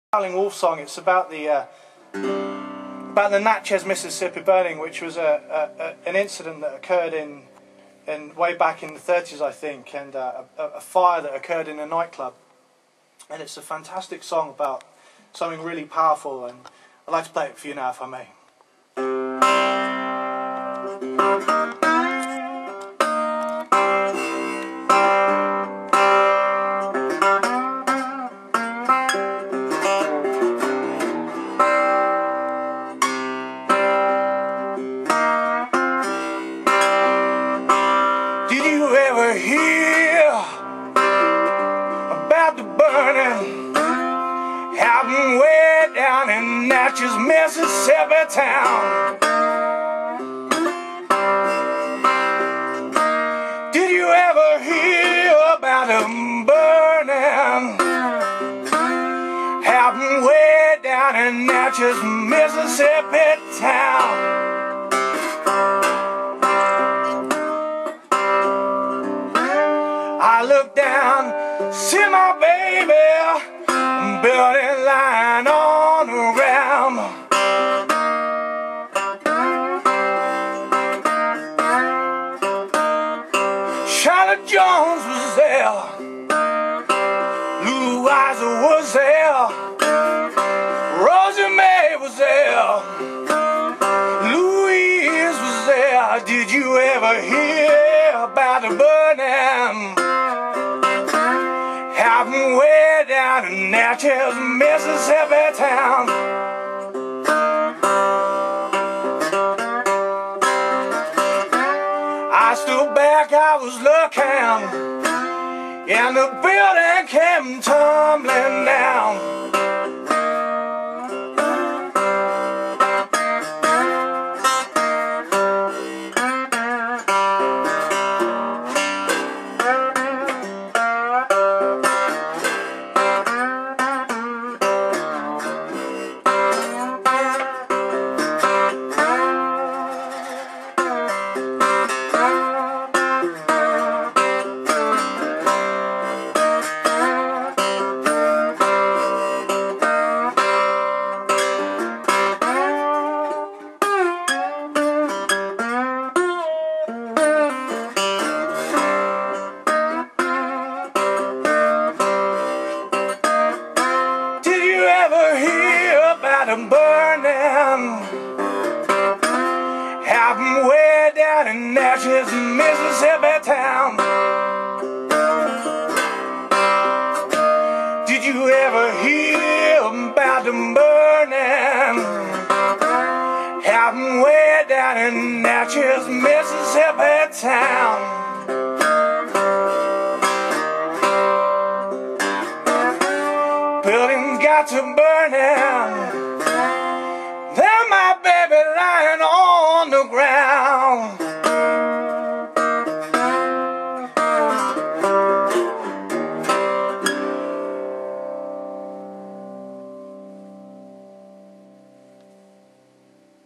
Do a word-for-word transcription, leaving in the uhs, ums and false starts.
Howling Wolf song. It's about the uh, about the Natchez, Mississippi burning, which was a, a, a an incident that occurred in in way back in the thirties, I think, and uh, a, a fire that occurred in a nightclub. And it's a fantastic song about something really powerful, and I'd like to play it for you now, if I may. Did you ever hear about the burning happening way down in Natchez, Mississippi town? Did you ever hear about them burning happening way down in Natchez, Mississippi town? I look down, see my baby building lying on the ground. Charlotte Jones was there, Lou Weiser was there, Rosie May was there, Louise was there. Did you ever hear about the burning happening way down in Natchez, Mississippi town? I stood back, I was looking, and the building came tumbling down. Them burning happening way down in Natchez, Mississippi town. Did you ever hear about them burning happening way down in Natchez, Mississippi town? Buildings got to burning